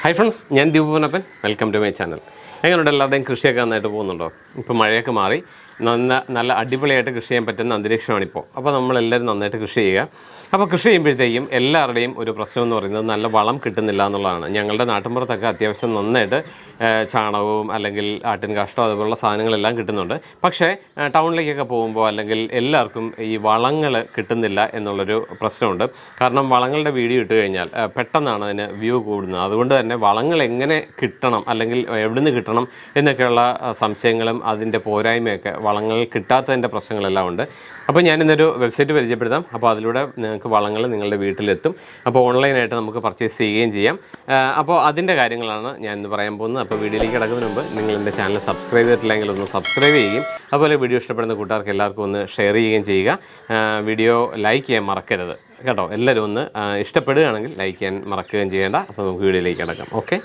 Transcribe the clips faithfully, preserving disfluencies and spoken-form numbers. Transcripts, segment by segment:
Hi friends, ഞാൻ ദീപുവനപ്പൻ. Welcome to my channel. എങ്ങനെയുണ്ട് എല്ലാവരുടെയും കൃഷിയൊക്കെ നന്നായിട്ട് പോകുന്നുണ്ടോ? ഇപ്പോൾ മഴയൊക്കെ മാറി നല്ല നല്ല അടിപൊളിയായിട്ട് കൃഷി ചെയ്യാൻ പറ്റുന്ന അന്തരീക്ഷമാണിപ്പോൾ. അപ്പോൾ നമ്മളെല്ലാവരും നന്നായിട്ട് കൃഷി ചെയ്യുക. അപ്പോൾ കൃഷി ചെയ്യുമ്പോഴത്തേക്കും എല്ലാവരുടെയും ഒരു പ്രശ്നം എന്ന് പറയുന്നത് നല്ല വളം കിട്ടുന്നില്ല എന്നുള്ളതാണ്. ഞങ്ങളുടെ നാട്ടിൻപുറത്തൊക്കെ അത്യാവശ്യം നന്നായിട്ട് ചാണകവും അല്ലെങ്കിൽ ആട്ടിൻ കാഷ്ടം അതുപോലുള്ള സാധനങ്ങളെല്ലാം കിട്ടുന്നുണ്ട്. പക്ഷേ ടൗണിലേക്കൊക്കെ പോകുമ്പോൾ അല്ലെങ്കിൽ എല്ലാവർക്കും ഈ വളങ്ങൾ കിട്ടുന്നില്ല എന്നുള്ളൊരു പ്രശ്നമുണ്ട്. കാരണം വളങ്ങളുടെ വീഡിയോ ഇട്ട് കഴിഞ്ഞാൽ പെട്ടെന്നാണ് അതിന് വ്യൂ കൂടുന്നത്. അതുകൊണ്ട് തന്നെ വളങ്ങൾ എങ്ങനെ കിട്ടണം അല്ലെങ്കിൽ എവിടെ നിന്ന് കിട്ടണം എന്നൊക്കെയുള്ള സംശയങ്ങളും അതിൻ്റെ പോരായ്മയൊക്കെ വളങ്ങൾ കിട്ടാത്തതിൻ്റെ പ്രശ്നങ്ങളെല്ലാം ഉണ്ട്. അപ്പോൾ ഞാനിന്നൊരു വെബ്സൈറ്റ് പരിചയപ്പെടുത്താം. അപ്പോൾ അതിലൂടെ നിങ്ങൾക്ക് വളങ്ങൾ നിങ്ങളുടെ വീട്ടിലെത്തും. അപ്പോൾ ഓൺലൈനായിട്ട് നമുക്ക് പർച്ചേസ് ചെയ്യുകയും ചെയ്യാം. അപ്പോൾ അതിൻ്റെ കാര്യങ്ങളാണ് ഞാൻ ഇന്ന് പറയാൻ പോകുന്നത്. അപ്പോൾ വീഡിയോയിലേക്ക് കിടക്കുന്നതിന് മുമ്പ് നിങ്ങൾ എൻ്റെ ചാനൽ സബ്സ്ക്രൈബ് ചെയ്തിട്ടില്ലെങ്കിൽ ഒന്ന് സബ്സ്ക്രൈബ് ചെയ്യുകയും അതുപോലെ വീഡിയോ ഇഷ്ടപ്പെടുന്ന കൂട്ടുകാർക്ക് എല്ലാവർക്കും ഒന്ന് ഷെയർ ചെയ്യുകയും ചെയ്യുക. വീഡിയോ ലൈക്ക് ചെയ്യാൻ മറക്കരുത് കേട്ടോ. എല്ലാവരും ഒന്ന് ഇഷ്ടപ്പെടുകയാണെങ്കിൽ ലൈക്ക് ചെയ്യാൻ മറക്കുകയും ചെയ്യേണ്ട. അപ്പോൾ നമുക്ക് വീഡിയോയിലേക്ക് കിടക്കാം. ഓക്കെ,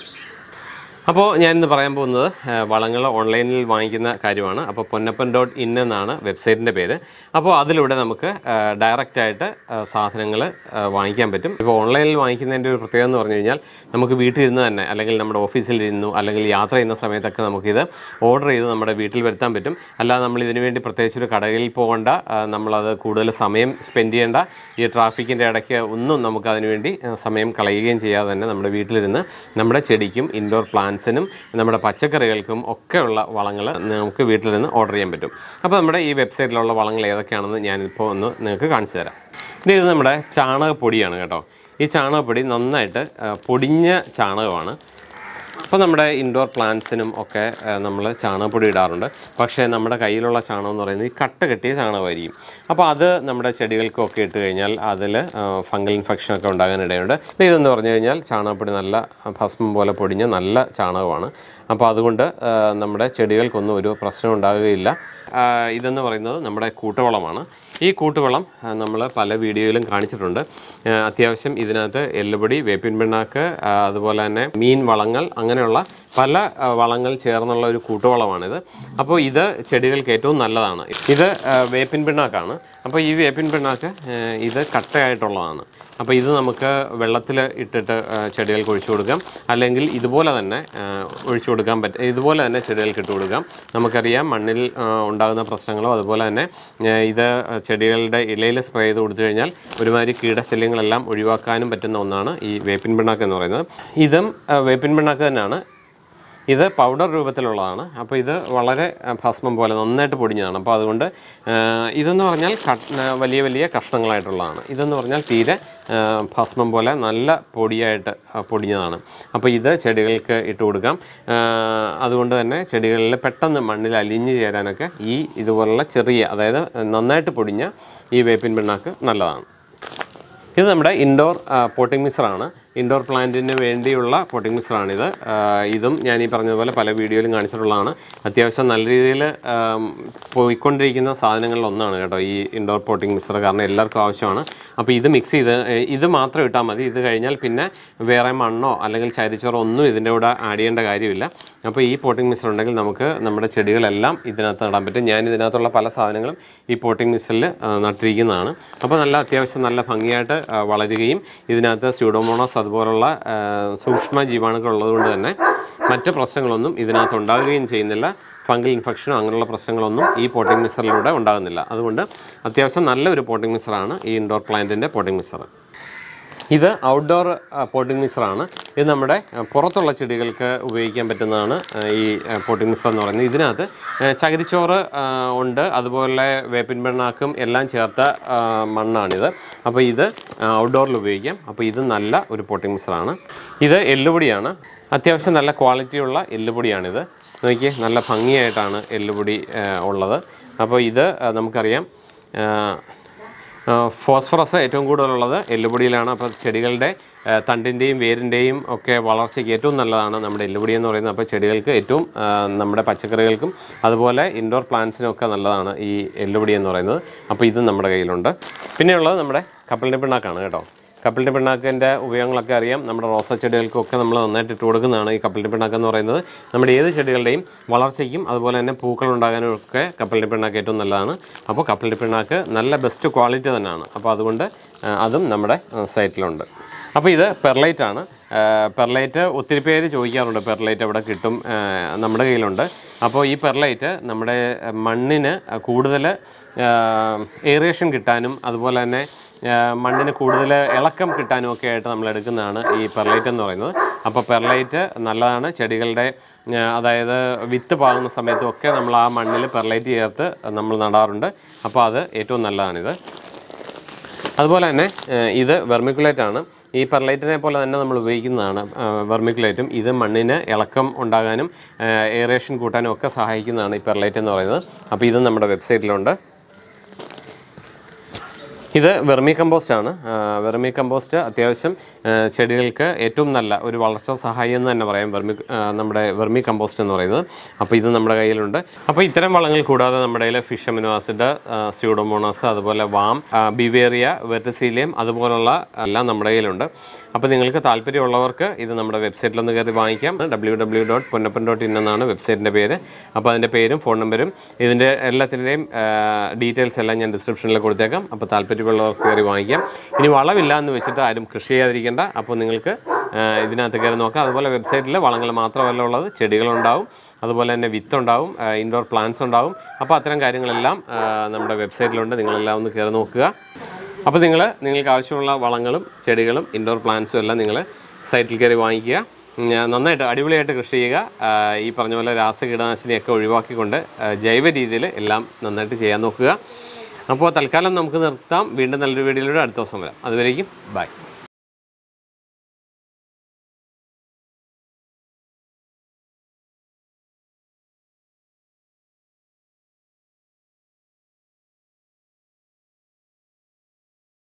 അപ്പോൾ ഞാനിന്ന് പറയാൻ പോകുന്നത് വളങ്ങൾ ഓൺലൈനിൽ വാങ്ങിക്കുന്ന കാര്യമാണ്. അപ്പോൾ പൊന്നപ്പൻ ഡോട്ട് ഇൻ എന്നാണ് വെബ്സൈറ്റിൻ്റെ പേര്. അപ്പോൾ അതിലൂടെ നമുക്ക് ഡയറക്റ്റായിട്ട് സാധനങ്ങൾ വാങ്ങിക്കാൻ പറ്റും. ഇപ്പോൾ ഓൺലൈനിൽ വാങ്ങിക്കുന്നതിൻ്റെ ഒരു പ്രത്യേകത എന്ന് പറഞ്ഞു കഴിഞ്ഞാൽ നമുക്ക് വീട്ടിലിരുന്ന് തന്നെ അല്ലെങ്കിൽ നമ്മുടെ ഓഫീസിലിരുന്നു അല്ലെങ്കിൽ യാത്ര ചെയ്യുന്ന സമയത്തൊക്കെ നമുക്കിത് ഓർഡർ ചെയ്ത് നമ്മുടെ വീട്ടിൽ വരുത്താൻ പറ്റും. അല്ലാതെ നമ്മൾ ഇതിനു വേണ്ടി പ്രത്യേകിച്ചൊരു കടയിൽ പോകേണ്ട, നമ്മളത് കൂടുതൽ സമയം സ്പെൻഡ് ചെയ്യേണ്ട, ഈ ട്രാഫിക്കിൻ്റെ ഇടയ്ക്ക് ഒന്നും നമുക്ക് അതിനു വേണ്ടി സമയം കളയുകയും ചെയ്യാതെ തന്നെ നമ്മുടെ വീട്ടിലിരുന്ന് നമ്മുടെ ചെടിക്കും ഇൻഡോർ പ്ലാന്റ്സിനും നമ്മുടെ പച്ചക്കറികൾക്കും ഒക്കെയുള്ള വളങ്ങൾ നമുക്ക് വീട്ടിൽ നിന്ന് ഓർഡർ ചെയ്യാൻ പറ്റും. അപ്പോൾ നമ്മുടെ ഈ വെബ്സൈറ്റിലുള്ള വളങ്ങൾ ഏതൊക്കെയാണെന്ന് ഞാനിപ്പോൾ ഒന്ന് നിങ്ങൾക്ക് കാണിച്ചു തരാം. ഇത് നമ്മുടെ ചാണകപ്പൊടിയാണ് കേട്ടോ. ഈ ചാണകപ്പൊടി നന്നായിട്ട് പൊടിഞ്ഞ ചാണകമാണ്. അപ്പോൾ നമ്മുടെ ഇൻഡോർ പ്ലാന്റ്സിനും ഒക്കെ നമ്മൾ ചാണകപ്പൊടി ഇടാറുണ്ട്. പക്ഷേ നമ്മുടെ കയ്യിലുള്ള ചാണകം എന്ന് പറയുന്നത് ഈ കട്ട കെട്ടിയ ചാണകമായിരിക്കും. അപ്പോൾ അത് നമ്മുടെ ചെടികൾക്കൊക്കെ ഇട്ട് കഴിഞ്ഞാൽ അതിൽ ഫംഗൽ ഇൻഫെക്ഷനൊക്കെ ഉണ്ടാകാനിടയുണ്ട്. ഇതെന്ന് പറഞ്ഞു കഴിഞ്ഞാൽ ചാണകപ്പൊടി നല്ല ഭസ്മം പോലെ പൊടിഞ്ഞ നല്ല ചാണകമാണ്. അപ്പോൾ അതുകൊണ്ട് നമ്മുടെ ചെടികൾക്കൊന്നും ഒരു പ്രശ്നം ഉണ്ടാകുകയില്ല. ഇതെന്ന് പറയുന്നത് നമ്മുടെ കൂട്ടുവളമാണ്. ഈ കൂട്ടുവളം നമ്മൾ പല വീഡിയോയിലും കാണിച്ചിട്ടുണ്ട്. അത്യാവശ്യം ഇതിനകത്ത് എല്ലുപൊടി, വേപ്പിൻ പിണ്ണാക്ക്, അതുപോലെ തന്നെ മീൻ വളങ്ങൾ, അങ്ങനെയുള്ള പല വളങ്ങൾ ചേർന്നുള്ള ഒരു കൂട്ടുവളമാണിത്. അപ്പോൾ ഇത് ചെടികൾക്ക് ഏറ്റവും നല്ലതാണ്. ഇത് വേപ്പിൻ പിണ്ണാക്കാണ്. അപ്പോൾ ഈ വേപ്പിൻ പിണ്ണാക്ക് ഇത് കട്ടയായിട്ടുള്ളതാണ്. അപ്പോൾ ഇത് നമുക്ക് വെള്ളത്തിൽ ഇട്ടിട്ട് ചെടികൾക്ക് ഒഴിച്ചു കൊടുക്കാം, അല്ലെങ്കിൽ ഇതുപോലെ തന്നെ ഒഴിച്ചു കൊടുക്കാൻ പറ്റും. ഇതുപോലെ തന്നെ ചെടികൾക്ക് ഇട്ട് കൊടുക്കാം. നമുക്കറിയാം മണ്ണിൽ ഉണ്ടാകുന്ന പ്രശ്നങ്ങളോ അതുപോലെ തന്നെ ഇത് ചെടികളുടെ ഇലയിൽ സ്പ്രേ ചെയ്ത് കൊടുത്തു കഴിഞ്ഞാൽ ഒരുമാതിരി കീടശല്യങ്ങളെല്ലാം ഒഴിവാക്കാനും പറ്റുന്ന ഒന്നാണ് ഈ വേപ്പിൻ പിണ്ണാക്ക് എന്ന് പറയുന്നത്. ഇതും വേപ്പിൻ പിണ്ണാക്ക് തന്നെയാണ്. ഇത് പൗഡർ രൂപത്തിലുള്ളതാണ്. അപ്പോൾ ഇത് വളരെ ഭസ്മം പോലെ നന്നായിട്ട് പൊടിഞ്ഞതാണ്. അപ്പോൾ അതുകൊണ്ട് ഇതെന്ന് പറഞ്ഞാൽ വലിയ വലിയ കഷ്ണങ്ങളായിട്ടുള്ളതാണ്. ഇതെന്ന് പറഞ്ഞാൽ തീരെ ഭസ്മം പോലെ നല്ല പൊടിയായിട്ട് പൊടിഞ്ഞതാണ്. അപ്പോൾ ഇത് ചെടികൾക്ക് ഇട്ട് കൊടുക്കാം. അതുകൊണ്ട് തന്നെ ചെടികളിൽ പെട്ടെന്ന് മണ്ണിൽ അലിഞ്ഞു ചേരാനൊക്കെ ഈ ഇതുപോലുള്ള ചെറിയ, അതായത് നന്നായിട്ട് പൊടിഞ്ഞ ഈ വേപ്പിൻ പിണ്ണാക്ക് നല്ലതാണ്. ഇത് നമ്മുടെ ഇൻഡോർ പോട്ടിംഗ് മിക്സറാണ്. ഇൻഡോർ പ്ലാന്റിന് വേണ്ടിയുള്ള പോട്ടിംഗ് മിക്സറാണിത്. ഇതും ഞാൻ ഈ പറഞ്ഞതുപോലെ പല വീഡിയോയിലും കാണിച്ചിട്ടുള്ളതാണ്. അത്യാവശ്യം നല്ല രീതിയിൽ പോയിക്കൊണ്ടിരിക്കുന്ന സാധനങ്ങളിൽ ഒന്നാണ് കേട്ടോ ഈ ഇൻഡോർ പോട്ടിംഗ് മിക്സർ. കാരണം എല്ലാവർക്കും ആവശ്യമാണ്. അപ്പോൾ ഇത് മിക്സ് ചെയ്ത് ഇത് മാത്രം ഇട്ടാൽ മതി. ഇത് കഴിഞ്ഞാൽ പിന്നെ വേറെ മണ്ണോ അല്ലെങ്കിൽ ചരിച്ചോറോ ഒന്നും ഇതിൻ്റെ കൂടെ ആഡ് ചെയ്യേണ്ട കാര്യമില്ല. അപ്പോൾ ഈ പോട്ടിംഗ് മിക്സർ ഉണ്ടെങ്കിൽ നമുക്ക് നമ്മുടെ ചെടികളെല്ലാം ഇതിനകത്ത് നടാൻ പറ്റും. ഞാൻ ഇതിനകത്തുള്ള പല സാധനങ്ങളും ഈ പോട്ടിംഗ് മിക്സറിൽ നട്ടിരിക്കുന്നതാണ്. അപ്പോൾ നല്ല അത്യാവശ്യം നല്ല ഭംഗിയായിട്ട് വളരുകയും ഇതിനകത്ത് സ്യൂഡോമോണാസ് അതുപോലുള്ള സൂക്ഷ്മ ജീവാണുക്കൾ ഉള്ളതുകൊണ്ട് തന്നെ മറ്റ് പ്രശ്നങ്ങളൊന്നും ഇതിനകത്ത് ഉണ്ടാകുകയും ചെയ്യുന്നില്ല. ഫംഗൽ ഇൻഫെക്ഷനോ അങ്ങനെയുള്ള പ്രശ്നങ്ങളൊന്നും ഈ പോട്ടിംഗ് മിക്സറിലൂടെ ഉണ്ടാകുന്നില്ല. അതുകൊണ്ട് അത്യാവശ്യം നല്ലൊരു പോട്ടിംഗ് മിക്സറാണ് ഈ ഇൻഡോർ പ്ലാന്റിൻ്റെ പോട്ടിംഗ് മിക്സർ. ഇത് ഔട്ട്ഡോർ പോട്ടിംഗ് മിക്സറാണ്. ഇത് നമ്മുടെ പുറത്തുള്ള ചെടികൾക്ക് ഉപയോഗിക്കാൻ പറ്റുന്നതാണ് ഈ പോട്ടിംഗ് മിക്സർ എന്ന് പറയുന്നത്. ഇതിനകത്ത് ചകിരിച്ചോറ് ഉണ്ട്, അതുപോലെ വേപ്പിൻ പിണ്ണാക്കും എല്ലാം ചേർത്ത മണ്ണാണിത്. അപ്പോൾ ഇത് ഔട്ട്ഡോറിൽ ഉപയോഗിക്കാം. അപ്പോൾ ഇത് നല്ല ഒരു പോട്ടിംഗ് മിക്സറാണ്. ഇത് എല്ലുപൊടിയാണ്. അത്യാവശ്യം നല്ല ക്വാളിറ്റിയുള്ള എല്ലുപൊടിയാണിത്. നോക്കിയേ, നല്ല ഭംഗിയായിട്ടാണ് എല്ലുപൊടി ഉള്ളത്. അപ്പോൾ ഇത് നമുക്കറിയാം ഫോസ്ഫറസ് ഏറ്റവും കൂടുതലുള്ളത് എല്ലുപൊടിയിലാണ്. അപ്പോൾ ചെടികളുടെ തണ്ടിൻ്റെയും വേരിൻ്റെയും ഒക്കെ വളർച്ചയ്ക്ക് ഏറ്റവും നല്ലതാണ് നമ്മുടെ എല്ലുപൊടി എന്ന് പറയുന്നത്. അപ്പോൾ ചെടികൾക്ക് ഏറ്റവും നമ്മുടെ പച്ചക്കറികൾക്കും അതുപോലെ ഇൻഡോർ പ്ലാന്റ്സിനൊക്കെ നല്ലതാണ് ഈ എല്ലുപൊടി എന്ന് പറയുന്നത്. അപ്പോൾ ഇത് നമ്മുടെ കയ്യിലുണ്ട്. പിന്നെയുള്ളത് നമ്മുടെ കപ്പലിൻ്റെ പിണ്ണാക്കാണ് കേട്ടോ. കപ്പലിൻ്റെ പിണ്ണാക്കിൻ്റെ ഉപയോഗങ്ങളൊക്കെ അറിയാം. നമ്മുടെ റോസ ചെടികൾക്കൊക്കെ നമ്മൾ നന്നായിട്ട് ഇട്ട് കൊടുക്കുന്നതാണ് ഈ കപ്പലിൻ്റെ പിണ്ണാക്ക് എന്ന് പറയുന്നത്. നമ്മുടെ ഏത് ചെടികളുടെയും വളർച്ചയ്ക്കും അതുപോലെ തന്നെ പൂക്കൾ ഉണ്ടാകാനും ഒക്കെ കപ്പലിൻ്റെ പിണ്ണാക്ക് ഏറ്റവും നല്ലതാണ്. അപ്പോൾ കപ്പലിൻ്റെ പിണ്ണാക്ക് നല്ല ബെസ്റ്റ് ക്വാളിറ്റി തന്നെയാണ്. അപ്പോൾ അതുകൊണ്ട് അതും നമ്മുടെ സൈറ്റിലുണ്ട്. അപ്പോൾ ഇത് പെർലൈറ്റ് ആണ്. പെർലൈറ്റ് ഒത്തിരി പേര് ചോദിക്കാറുണ്ട്, പെർലൈറ്റ് എവിടെ കിട്ടും, നമ്മുടെ കയ്യിലുണ്ട്. അപ്പോൾ ഈ പെർലൈറ്റ് നമ്മുടെ മണ്ണിന് കൂടുതൽ എയറേഷൻ കിട്ടാനും അതുപോലെ തന്നെ മണ്ണിന് കൂടുതൽ ഇളക്കം കിട്ടാനും ഒക്കെ ആയിട്ട് നമ്മൾ എടുക്കുന്നതാണ് ഈ പെർലൈറ്റ് എന്ന് പറയുന്നത്. അപ്പോൾ പെർലൈറ്റ് നല്ലതാണ്. ചെടികളുടെ അതായത് വിത്ത് പാകുന്ന സമയത്തൊക്കെ നമ്മൾ ആ മണ്ണിൽ പെർലൈറ്റ് ചേർത്ത് നമ്മൾ നടാറുണ്ട്. അപ്പോൾ അത് ഏറ്റവും നല്ലതാണിത്. അതുപോലെ തന്നെ ഇത് വെർമിക്കുലേറ്റ് ആണ്. ഈ പെർലൈറ്റിനെ പോലെ തന്നെ നമ്മൾ ഉപയോഗിക്കുന്നതാണ് വെർമിക്കുലേറ്റും. ഇത് മണ്ണിന് ഇളക്കം ഉണ്ടാകാനും എയറേഷൻ കൂട്ടാനും ഒക്കെ സഹായിക്കുന്നതാണ് ഈ പെർലൈറ്റ് എന്ന് പറയുന്നത്. അപ്പോൾ ഇത് നമ്മുടെ വെബ്സൈറ്റിലുണ്ട്. ഇത് വെർമി കമ്പോസ്റ്റ് ആണ്. വെർമി കമ്പോസ്റ്റ് അത്യാവശ്യം ചെടികൾക്ക് ഏറ്റവും നല്ല ഒരു വളർച്ചാ സഹായം എന്ന് തന്നെ പറയാം വെർമി നമ്മുടെ വെർമി കമ്പോസ്റ്റ് എന്ന് പറയുന്നത്. അപ്പോൾ ഇത് നമ്മുടെ കയ്യിലുണ്ട്. അപ്പോൾ ഇത്തരം വളങ്ങൾ കൂടാതെ നമ്മുടെ കയ്യിൽ ഫിഷ് അമിനോ ആസിഡ്, സ്യൂഡോമോണാസ്, അതുപോലെ വാം, ബിവേറിയ, വെർട്ടിസീലിയം അതുപോലുള്ള എല്ലാം നമ്മുടെ കയ്യിലുണ്ട്. അപ്പോൾ നിങ്ങൾക്ക് താല്പര്യമുള്ളവർക്ക് ഇത് നമ്മുടെ വെബ്സൈറ്റിലൊന്ന് കയറി വാങ്ങിക്കാം. W W dot Ponnappan dot in എന്നാണ് വെബ്സൈറ്റിൻ്റെ പേര്. അപ്പോൾ അതിൻ്റെ പേരും ഫോൺ നമ്പരും ഇതിൻ്റെ എല്ലാത്തിൻ്റെയും ഡീറ്റെയിൽസ് എല്ലാം ഞാൻ ഡിസ്ക്രിപ്ഷനിൽ കൊടുത്തേക്കാം. അപ്പോൾ താല്പര്യമുള്ളവർക്ക് കയറി വാങ്ങിക്കാം. ഇനി വളമില്ല എന്ന് വെച്ചിട്ട് ആരും കൃഷി ചെയ്യാതിരിക്കേണ്ട. അപ്പോൾ നിങ്ങൾക്ക് ഇതിനകത്ത് കയറി നോക്കാം. അതുപോലെ വെബ്സൈറ്റിൽ വളങ്ങൾ മാത്രമല്ല ഉള്ളത്, ചെടികളുണ്ടാവും, അതുപോലെ തന്നെ വിത്തുണ്ടാവും, ഇൻഡോർ പ്ലാന്റ്സ് ഉണ്ടാവും. അപ്പോൾ അത്തരം കാര്യങ്ങളെല്ലാം നമ്മുടെ വെബ്സൈറ്റിലുണ്ട്. നിങ്ങളെല്ലാം ഒന്ന് കയറി നോക്കുക. അപ്പോൾ നിങ്ങൾ നിങ്ങൾക്ക് ആവശ്യമുള്ള വളങ്ങളും ചെടികളും ഇൻഡോർ പ്ലാന്റ്സും എല്ലാം നിങ്ങൾ സൈറ്റിൽ കയറി വാങ്ങിക്കുക. നന്നായിട്ട് അടിപൊളിയായിട്ട് കൃഷി ചെയ്യുക. ഈ പറഞ്ഞ പോലെ രാസകീടനാശിനിയൊക്കെ ഒഴിവാക്കിക്കൊണ്ട് ജൈവ രീതിയിൽ എല്ലാം നന്നായിട്ട് ചെയ്യാൻ നോക്കുക. അപ്പോൾ തൽക്കാലം നമുക്ക് നിർത്താം. വീണ്ടും നല്ലൊരു വീഡിയോയിലൂടെ അടുത്ത ദിവസം വരാം. അതുവരേക്കും ബൈ.